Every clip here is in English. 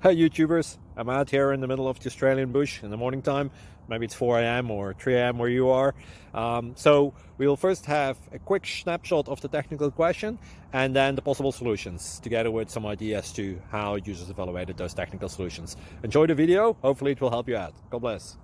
Hi YouTubers, I'm out here in the middle of the Australian bush in the morning time. Maybe it's 4 a.m. or 3 a.m. where you are. So we will first have a quick snapshot of the technical question and then the possible solutions, together with some ideas to how users evaluated those technical solutions. Enjoy the video, hopefully it will help you out. God bless.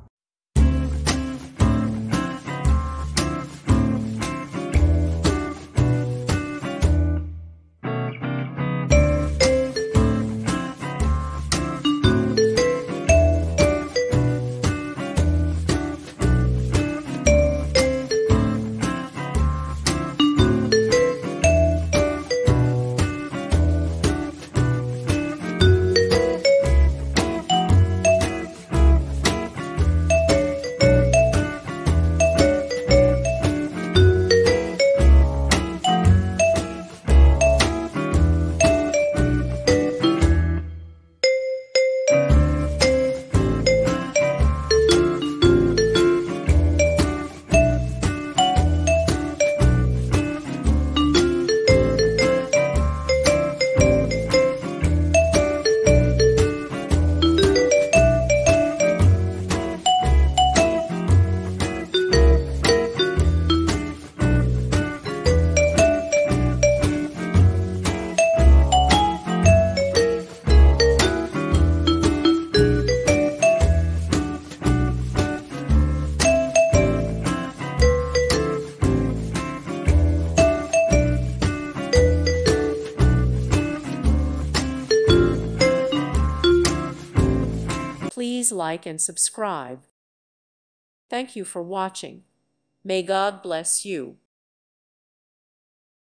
Please like and subscribe. Thank you for watching. May God bless you.